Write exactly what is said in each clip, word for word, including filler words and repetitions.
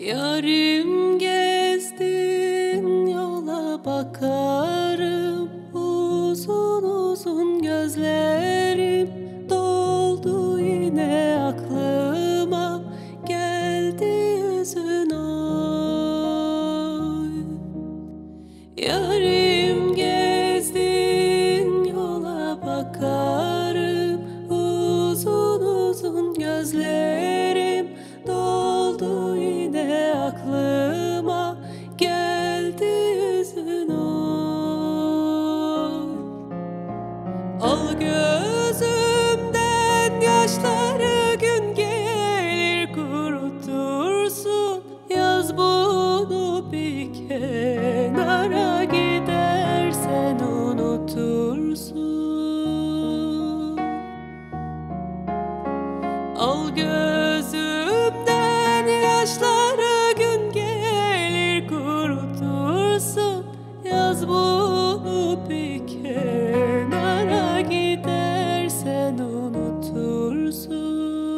Yarim gezdin yola bakarım, uzun uzun gözlerim doldu yine aklıma, geldi yüzün oy. Yarim gezdin yola bakarım, uzun uzun gözlerim doldu yine aklıma, geldi yüzün oy. Al gözümden yaşları, gün gelir kurutursun. Yaz bunu bir kenara, gidersen unutursun. Al gözümden yaşları, gün gelir kurutursun. Yaz bunu bir kenara, gidersen unutursun.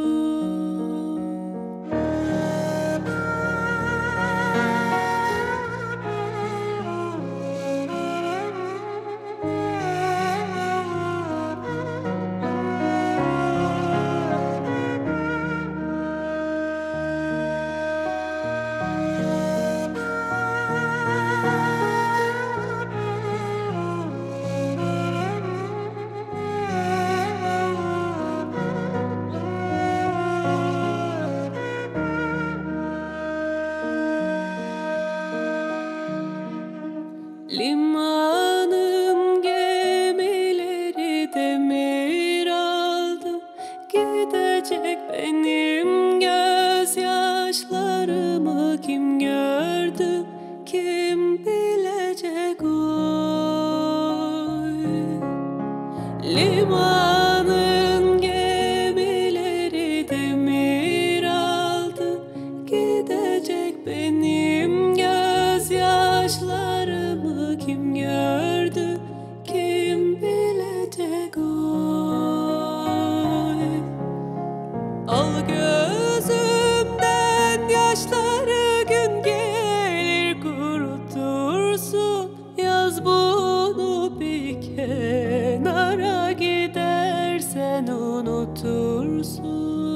Limanım gemileri demir aldı, gidecek benim gözyaşlarımı kim gördü, kim bilecek oy. Limanın gemileri demir aldı, gidecek benim gözyaşlarımı kim gördü, kim bilecek oy. Al gözümden yaşları, gün gelir kurutursun. Yaz bunu bir kenara, gidersen unutursun.